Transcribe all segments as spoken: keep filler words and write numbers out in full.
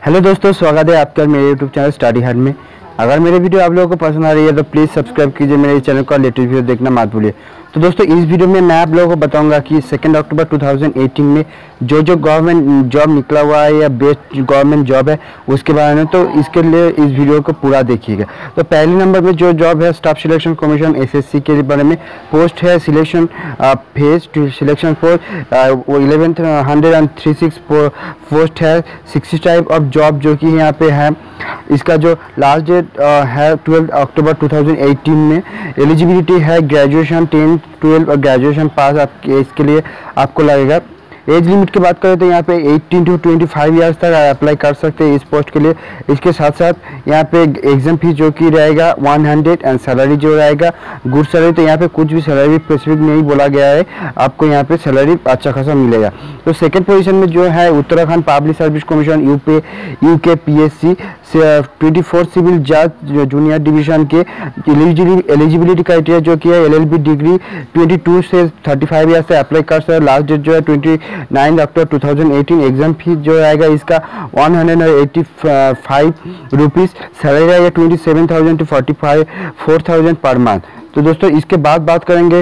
Hello दोस्तों, स्वागत है आपका मेरे यूट्यूब चैनल स्टडी हार्ड में। अगर मेरे वीडियो आप लोगों को पसंद आ रही है तो प्लीज़ सब्सक्राइब कीजिए मेरे चैनल को, लेटेस्ट वीडियो देखना मत भूलिए। तो दोस्तों, इस वीडियो में मैं आप लोगों को बताऊंगा कि सेकेंड अक्टूबर दो हज़ार अठारह में जो जो गवर्नमेंट जॉब निकला हुआ है या बेस्ट गवर्नमेंट जॉब है उसके बारे में, तो इसके लिए इस वीडियो को पूरा देखिएगा। तो पहले नंबर में जो जॉब है स्टाफ सिलेक्शन कमीशन एसएससी के बारे में पोस्ट है, सिलेक्शन फेज सिलेक्शन फॉर वो eleven hundred and three six post है। सिक्सटी टाइप ऑफ जॉब जो कि यहाँ पे है। इसका जो लास्ट डेट है ट्वेल्व अक्टूबर दो हज़ार अठारह में। एलिजिबिलिटी है ग्रेजुएशन टेंथ ट्वेल्व और ग्रेजुएशन पास आपके इसके लिए आपको लगेगा। एज लिमिट की बात करें तो यहाँ पे अठारह टू पच्चीस इयर्स तक अप्लाई कर सकते हैं इस पोस्ट के लिए। इसके साथ साथ यहाँ पे एग्जाम फीस जो कि रहेगा सौ एंड सैलरी जो रहेगा गुड सैलरी। तो यहाँ पे कुछ भी सैलरी स्पेसिफिक नहीं बोला गया है, आपको यहाँ पे सैलरी अच्छा खासा मिलेगा। तो सेकंड पोजीशन में जो है Uttarakhand public service commission UP UK PSC twenty four civil जज जूनियर डिवीजन के एलिजिबिलिटी क्राइटेरिया जो कि है एलएलबी डिग्री बाईस से पैंतीस इयर्स से अप्लाई कर सकते हैं। लास्ट डेट जो है ट्वेंटी नाइन अक्टूबर दो हज़ार अठारह। एग्जाम फीस जो आएगा इसका one hundred eighty five rupees. Salary आएगा twenty seven thousand two forty five four thousand per month. तो दोस्तों, इसके बाद बात करेंगे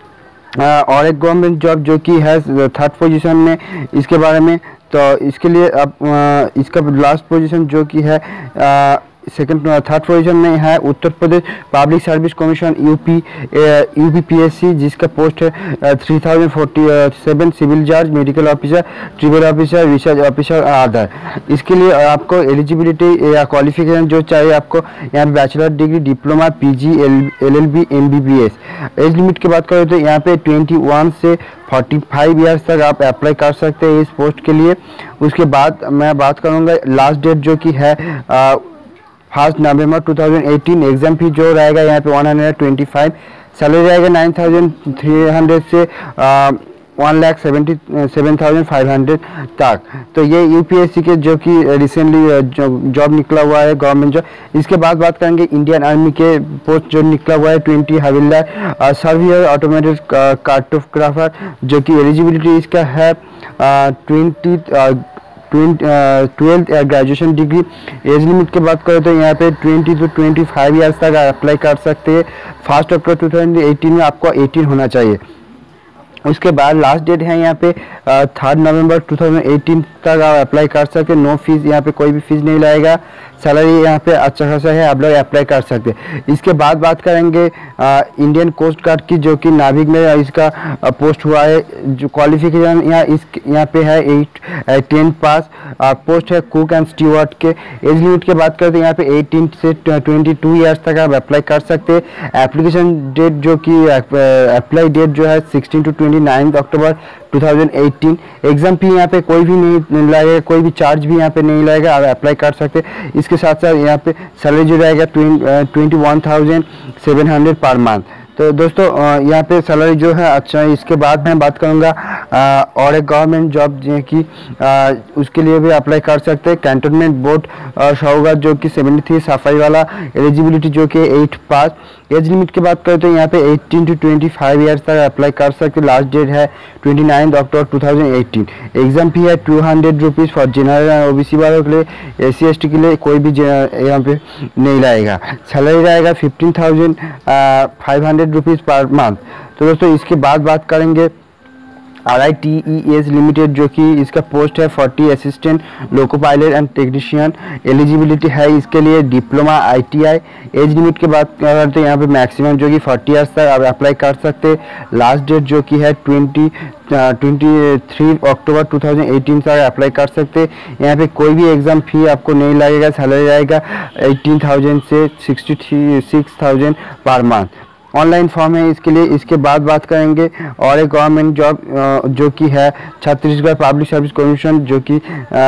आ, और एक गवर्नमेंट जॉब जो कि है थर्ड पोजीशन में, इसके बारे में। तो इसके लिए अब इसका लास्ट पोजीशन जो कि है आ, सेकंड थर्ड पोजीशन में है Uttar Pradesh public service commission UP UP PSC, जिसका पोस्ट है three thousand forty seven civil जज medical officer tribunal officer research officer other. इसके लिए आपको एलिजिबिलिटी या क्वालिफिकेशन जो चाहिए आपको यहाँ पे bachelor degree diploma PG LLB MBBS. Age limit की बात करें तो यहाँ पे इक्कीस से पैंतालीस इयर्स तक आप अप्लाई कर सकते हैं इस पोस्ट के लिए। उसके बाद मैं बात करूँगा लास्ट डेट जो कि है आ, फर्स्ट नवंबर दो हज़ार अठारह। एग्जाम फीस जो रहेगा यहाँ पे one hundred twenty five. Salary रहेगा नाइन थाउजेंड थ्री हंड्रेड से one lakh seventy seven thousand five hundred तक। तो ये यूपीएससी के जो कि रिसेंटली जॉब निकला हुआ है गवर्नमेंट जॉब। इसके बाद बात करेंगे इंडियन आर्मी के पोस्ट जो निकला हुआ है ट्वेंटी हविलदार सर्वियर ऑटोमेटिक कार्टोग्राफर, जो कि एलिजिबिलिटी इसका है twenty twelfth graduation degree. Age limit की बात करें तो यहाँ पे twenty two twenty five years तक अप्लाई कर सकते हैं। First October two thousand eighteen में आपको एटीन होना चाहिए। उसके बाद लास्ट डेट है यहाँ पे third November two thousand eighteen तक आप अप्लाई कर सकते हैं। नो फीस, यहाँ पे कोई भी फीस नहीं लगेगा। सैलरी यहाँ पे अच्छा खासा है, आप लोग अप्लाई कर सकते हैं। इसके बाद बात करेंगे आ, इंडियन कोस्ट गार्ड की, जो कि नाभिक में इसका आ, पोस्ट हुआ है। जो क्वालिफिकेशन यहाँ इस यहाँ पे है एट टेन पास। आ, पोस्ट है कुक एंड स्टीवर्ड के। एज लिमिट की बात करें तो यहाँ पे एटीन से ट्वेंटी टू ईयर्स तक आप अप्लाई कर सकते हैं। एप्लीकेशन डेट जो कि अप्लाई डेट जो है sixteen to twenty nine October दो हज़ार अठारह। एग्जाम फी यहाँ पे कोई भी नहीं लगेगा, कोई भी चार्ज भी यहाँ पे नहीं लगेगा, आप अप्लाई कर सकते हैं। इसके साथ साथ यहाँ पे सैलरी जो रहेगा twenty one thousand seven hundred per month. तो दोस्तों, यहाँ पे सैलरी जो है अच्छा है। इसके बाद मैं बात करूँगा और एक गवर्नमेंट जॉब जो कि उसके लिए भी अप्लाई कर सकते हैं। कैंटोनमेंट बोर्ड शौगात जो कि सेवेंटी थ्री सफाई वाला। एलिजिबिलिटी जो कि एट पास। एज लिमिट की बात करें तो यहाँ पे eighteen to twenty five years तक अप्लाई कर सकते हैं। लास्ट डेट है twenty nine October two thousand eighteen. Exam fee है two hundred rupees for general and OBC वालों के लिए। एस सी एस टी के लिए कोई भी यहाँ पे नहीं रहेगा। सैलरी रहेगा fifteen thousand five hundred rupees per month. तो दोस्तों, इसके बाद बात करेंगे R I T E S limited, जो कि इसका पोस्ट है forty assistant loco pilot and technician. Eligibility है इसके लिए diploma I T I. Age limit की बात करते हैं यहाँ पे मैक्सिमम जो कि फोर्टी ईयर्स तक आप अप्लाई कर सकते हैं। लास्ट डेट जो कि है twenty twenty three October two thousand eighteen तक अप्लाई कर सकते हैं। यहाँ पे कोई भी एग्जाम फी आपको नहीं लगेगा। सैलरी आएगा एटीन थाउजेंड से sixty three six thousand per month. Online form है इसके लिए। इसके बाद बात करेंगे और एक गवर्नमेंट जॉब जो कि है छत्तीसगढ़ पब्लिक सर्विस कमीशन, जो कि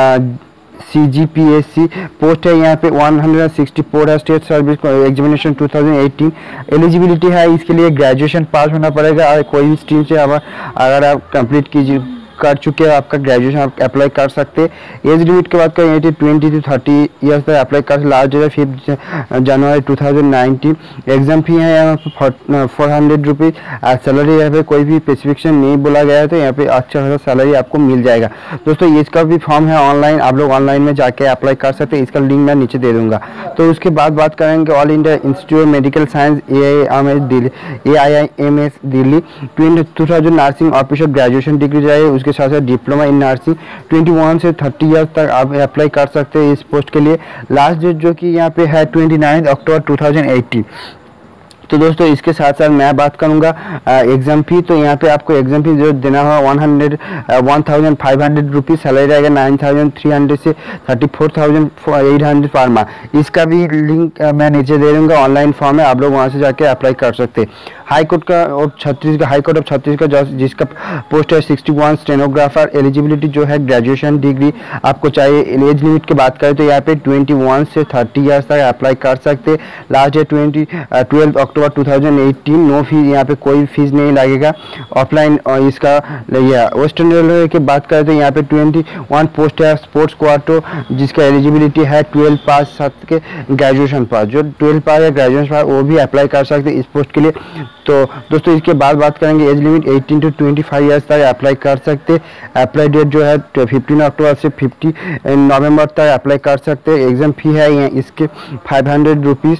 C G P S C post है यहाँ पे वन हंड्रेड सिक्सटी फोर है। State service examination two thousand eighteen. Eligibility है इसके लिए ग्रेजुएशन पास होना पड़ेगा और कोई भी स्ट्रीम से अगर आप कंप्लीट कीजिए कर चुके हैं आपका ग्रेजुएशन आप अप्लाई कर सकते हैं। एज लिमिट की बात करें ये ट्वेंटी टू थर्टी ईयर्स तक अप्लाई कर, लास्ट डेट है fifth January two thousand nineteen. Exam fee है यहाँ पे फोर हंड्रेड रुपीज़। सैलरी यहाँ पे कोई भी स्पेसिफिकेशन नहीं बोला गया है, तो यहाँ पे अच्छा खासा सैलरी आपको मिल जाएगा। दोस्तों इसका भी फॉर्म है ऑनलाइन, आप लोग ऑनलाइन में जाके अप्लाई कर सकते हैं, इसका लिंक मैं नीचे दे दूंगा। तो उसके बाद बात करेंगे all India institute of medical science A I M S Delhi A I I M S Delhi two thousand nursing officer graduation degree चाहिए, उसके साथ साथ diploma in nursing twenty one से थर्टी ईयर्स तक आप अप्लाई कर सकते हैं इस पोस्ट के लिए। लास्ट डेट जो कि यहाँ पे है twenty nine October two thousand eighteen. तो दोस्तों इसके साथ साथ मैं बात करूंगा एग्जाम फी। तो यहाँ पे आपको एग्जाम फी जो देना होगा one hundred one thousand five hundred rupees, salary रहेगा नाइन थाउजेंड थ्री हंड्रेड से thirty four thousand eight hundred per month. इसका भी लिंक मैं नीचे दे दूंगा, ऑनलाइन फॉर्म है, आप लोग वहाँ से जाके अप्लाई कर सकते हैं। हाई कोर्ट का और Chhattisgarh high court of Chhattisgarh जिसका पोस्ट है सिक्सटी वन स्टेनोग्राफर, एलिजिबिलिटी जो है ग्रेजुएशन डिग्री आपको चाहिए। एज लिमिट की बात करें तो यहाँ पे ट्वेंटी वन से थर्टी ईयर्स तक अप्लाई कर सकते हैं। Last date twenty twelve October two thousand eighteen. No fees, यहाँ पे कोई फीस नहीं लगेगा। ऑफलाइन इसका वेस्टर्न रेलवे की बात करें तो यहाँ पे ट्वेंटी वन पोस्ट है स्पोर्ट्स क्वार्टो, जिसका एलिजिबिलिटी है ट्वेल्व पास साथ के ग्रेजुएशन पास। जो ट्वेल्व पास या ग्रेजुएशन पास वो भी अप्लाई कर सकते हैं इस पोस्ट के लिए। तो दोस्तों इसके बाद बात करेंगे age limit eighteen to twenty five years तक अप्लाई कर सकते हैं। अप्लाई डेट जो है फिफ्टीन अक्टूबर से फिफ्टी नवंबर तक अप्लाई कर सकते हैं। एग्जाम फी है यहाँ इसके फाइव हंड्रेड रुपीज़,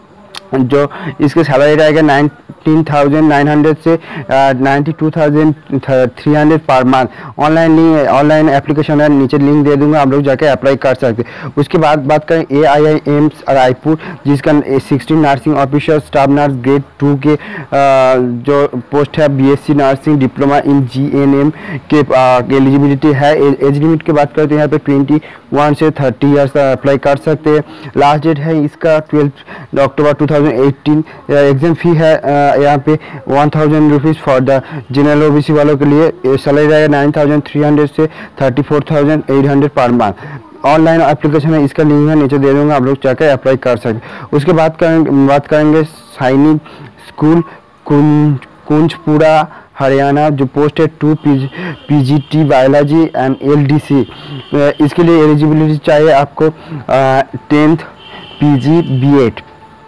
जो इसके सैलरी रहेगा नाइनटीन थाउजेंड नाइन हंड्रेड से ninety two thousand three hundred per month. Online link online application है, नीचे लिंक दे दूंगा, आप लोग जाके अप्लाई कर सकते हैं। उसके बाद बात करें ए आई आई एम्स रायपुर, जिसका sixteen nursing officer staff nurse grade two के आ, जो पोस्ट है B S C nursing diploma in G N M के एलिजिबिलिटी है। एज लिमिट की बात करें तो यहाँ पे ट्वेंटी वन से थर्टी ईयर्स तक अप्लाई कर सकते हैं। लास्ट डेट है इसका twelfth October two thousand eighteen. Exam fee है यहाँ पे one thousand rupees for the general OBC वालों के लिए। सैलरी रहेगा नाइन थाउजेंड थ्री हंड्रेड से thirty four thousand eight hundred per month. Online application है, इसका लिंक है नीचे दे दूंगा, आप लोग जाकर अप्लाई कर सकते। उसके बाद करेंगे बात करेंगे सैनिक स्कूल कुंज कुंजपुरा हरियाणा, जो पोस्ट है two P G T biology and L D C. इसके लिए एलिजिबिलिटी चाहिए आपको tenth P G B Ed.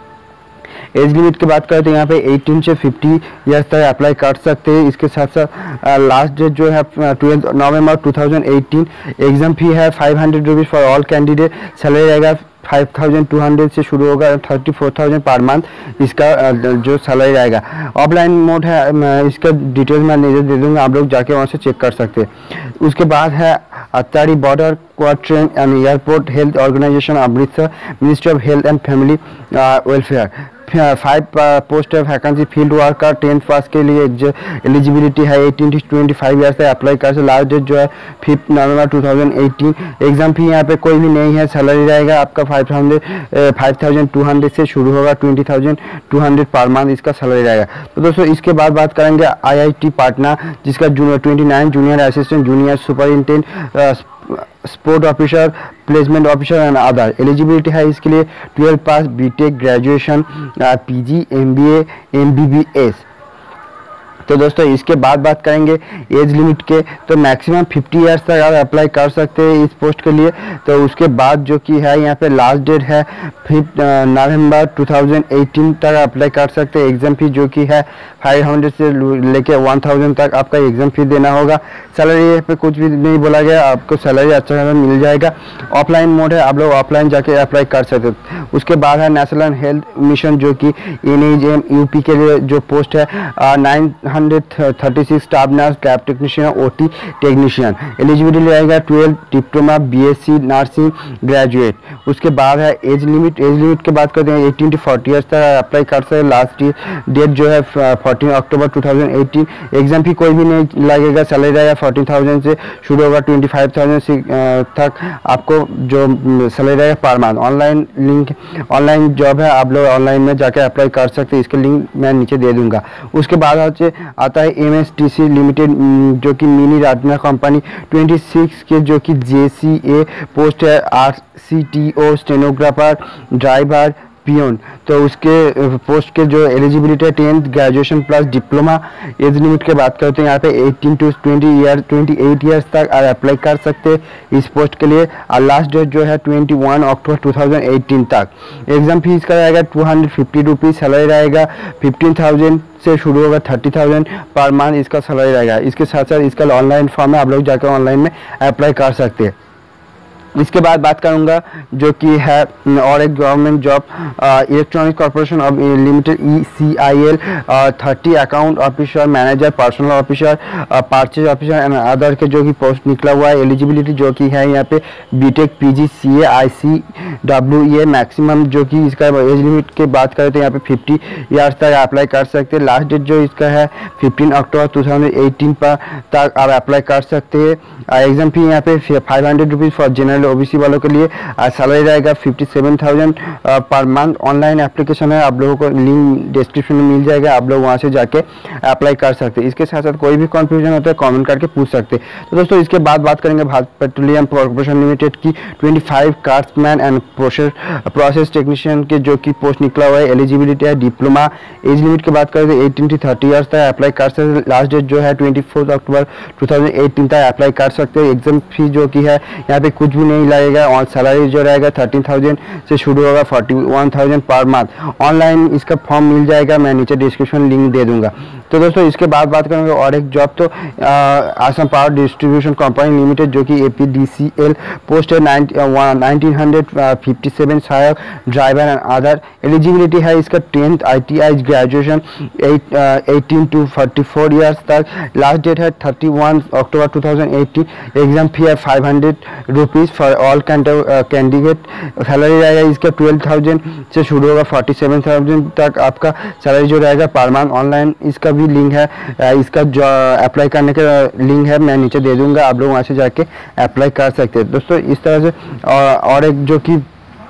Age limit की बात करें तो यहाँ पे एटीन से फिफ्टी ईयर्स तक अप्लाई कर सकते हैं। इसके साथ साथ लास्ट डेट जो है twelfth November two thousand eighteen. Exam fee है five hundred rupees for all candidate. Salary रहेगा फाइव थाउजेंड टू हंड्रेड से शुरू होगा, thirty four thousand per month इसका जो सैलरी रहेगा। ऑफलाइन मोड है, इसका डिटेल्स मैं नीचे दे दूंगा, आप लोग जाके वहाँ से चेक कर सकते हैं। उसके बाद है Attari border quarantine and airport health organization Amritsar, ministry of health and family welfare. Five post है vacancy field worker tenth pass के लिए एलिजिबिलिटी है eighteen to twenty five years से अप्लाई कर सकते। लास्ट डेट जो है fifth November two thousand eighteen. Exam fee यहाँ पे कोई भी नहीं है। सैलरी रहेगा आपका five hundred five thousand two hundred से शुरू होगा, twenty thousand two hundred per month इसका सैलरी रहेगा। तो दोस्तों इसके बाद बात करेंगे आई आई टी पटना, जिसका junior twenty nine junior assistant junior superintendent sport officer placement officer and other. Eligibility है इसके लिए twelve pass BTech graduation PG MBA MBBS. तो दोस्तों इसके बाद बात करेंगे एज लिमिट के, तो मैक्सिमम फिफ्टी ईयर्स तक आप अप्लाई कर सकते हैं इस पोस्ट के लिए। तो उसके बाद जो कि है यहाँ पे लास्ट डेट है fifth November two thousand eighteen तक अप्लाई कर सकते हैं। एग्जाम फी जो कि है फाइव हंड्रेड से लेके वन थाउजेंड तक आपका एग्जाम फी देना होगा। सैलरी पे कुछ भी नहीं बोला गया, आपको सैलरी अच्छा खासा मिल जाएगा। ऑफलाइन मोड है, आप लोग ऑफलाइन जाके अप्लाई कर सकते हैं। उसके बाद है नेशनल हेल्थ मिशन, जो कि एन एच एम यूपी के लिए जो पोस्ट है nine hundred thirty six staff nurse lab technician OT technician. Eligibility रहेगा twelve diploma BSc nursing graduate. उसके बाद है एज लिमिट। एज लिमिट की बात करते हैं एटीन टू फोर्टी ईयर्स तक अप्लाई कर सकते हैं। लास्ट डेट जो है fourteen October two thousand eighteen. Exam fee कोई भी नहीं लगेगा। सैलरी रहेगा फोर्टीन थाउजेंड से शुरू होगा, ट्वेंटी फाइव थाउजेंड तक आपको जो सैलरी रहेगा per month. Online link online job है, आप लोग ऑनलाइन में जाकर अप्लाई कर सकते हैं, इसके लिंक मैं नीचे दे दूंगा। उसके बाद आता है M S T C limited, जो कि mini Ratna company twenty six के जो कि जे सी ए पोस्ट है R C T O stenographer driver peon. तो उसके पोस्ट के जो एलिजिबिलिटी है tenth graduation plus diploma. Age limit की बात करते हैं यहाँ पे eighteen to twenty year twenty eight years तक अप्लाई कर सकते हैं इस पोस्ट के लिए। और लास्ट डेट जो है twenty one October two thousand eighteen तक। एग्जाम फीस का रहेगा two hundred fifty rupees. Salary रहेगा फिफ्टीन थाउजेंड से शुरू होगा थर्टी थाउजेंड पर मंथ इसका सैलरी रहेगा। इसके साथ साथ इसका ऑनलाइन फॉर्म है, आप लोग जाकर ऑनलाइन में अप्लाई कर सकते हैं। इसके बाद बात करूंगा जो कि है और एक government job electronic corporation of limited E C I L thirty account officer, manager, personal officer, purchase officer and other के जो कि पोस्ट निकला हुआ है। एलिजिबिलिटी जो कि है यहाँ पे BTech, PG, CA, I C, W A maximum जो कि इसका एज लिमिट की बात करें तो यहाँ पे फिफ्टी ईयर्स तक अप्लाई कर सकते हैं। लास्ट डेट जो इसका है fifteen October two thousand eighteen पर तक आप अप्लाई कर सकते हैं। एग्जाम फी यहाँ पे five hundred rupees for general OBC वालों के लिए। सैलरी रहेगा fifty seven thousand per month. Online application है, आप लोगों को लिंक डिस्क्रिप्शन में मिल जाएगा, आप लोग वहां से जाके अप्लाई कर सकते हैं। इसके साथ साथ कोई भी कंफ्यूजन होता है कमेंट करके पूछ सकते हैं। तो दोस्तों इसके बाद बात करेंगे भारत पेट्रोलियम कॉर्पोरेशन लिमिटेड की twenty five craftsman and process process technician के जो कि पोस्ट निकला हुआ है। एलिजिबिलिटी है डिप्लोमा। एज लिमिट की बात करें तो एटीन टू थर्टी ईयर्स तक अप्लाई कर सकते हैं। लास्ट डेट जो है twenty fourth October two thousand eighteen तक अप्लाई कर सकते हैं। एग्जाम फी जो कि है यहाँ पे कुछ भी नहीं लगेगा और सैलरी जो रहेगा थर्टीन थाउजेंड से शुरू होगा forty one thousand per month. Online इसका फॉर्म मिल जाएगा, मैं नीचे डिस्क्रिप्शन लिंक दे दूंगा। तो दोस्तों इसके बाद बात करेंगे और एक जॉब तो Assam power distribution company limited जो कि एपीडीसीएल पोस्ट है नाइनटीन हंड्रेड फिफ्टी सेवन सहायक ड्राइवर एंड अदर। एलिजिबिलिटी है इसका tenth ITI graduation eighteen to forty four years तक। लास्ट डेट है thirty one October two thousand eighteen. Exam fee है five hundred rupees for all candidate. Salary रहेगा इसका twelve thousand से शुरू होगा फोर्टी सेवन थाउजेंड तक आपका सैलरी जो रहेगा पर मंथ। ऑनलाइन इसका भी लिंक है, इसका जो अप्लाई करने का लिंक है मैं नीचे दे दूंगा, आप लोग वहाँ से जाके अप्लाई कर सकते हैं। दोस्तों इस तरह से और, और एक जो कि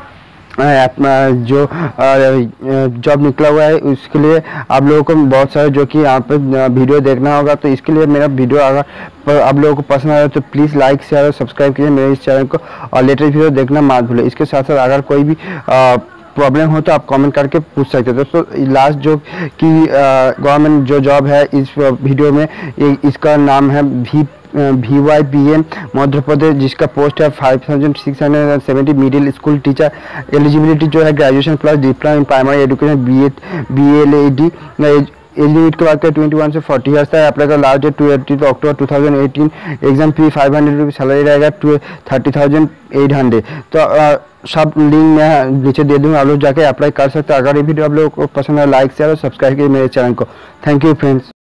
जो जॉब निकला हुआ है उसके लिए आप लोगों को बहुत सारे जो कि यहाँ पे वीडियो देखना होगा। तो इसके लिए मेरा वीडियो अगर आप लोगों को पसंद आया तो प्लीज़ लाइक शेयर और सब्सक्राइब कीजिए मेरे इस चैनल को और लेटेस्ट वीडियो देखना मत भूलें। इसके साथ साथ अगर कोई भी प्रॉब्लम हो तो आप कमेंट करके पूछ सकते हैं। दोस्तों लास्ट जो कि गवर्नमेंट जो जॉब है इस वीडियो में इसका नाम है भी V Y B M Madhya Pradesh, जिसका पोस्ट है five thousand six hundred seventy middle school teacher. Eligibility जो है graduation plus diploma in primary education B A B L A D. Age limit की बात करें ट्वेंटी वन से फोर्टी ईयर्स तक apply का। Last date twenty October two thousand eighteen. Exam fee five hundred rupees. Salary रहेगा thirty thousand eight hundred. तो आ, सब लिंक मैं नीचे दे दूँगा, आप लोग जाके अप्लाई कर सकते हैं। अगर ये वीडियो आप लोगों को पसंद है लाइक शेयर और सब्सक्राइब कीजिए मेरे चैनल को। Thank you friends.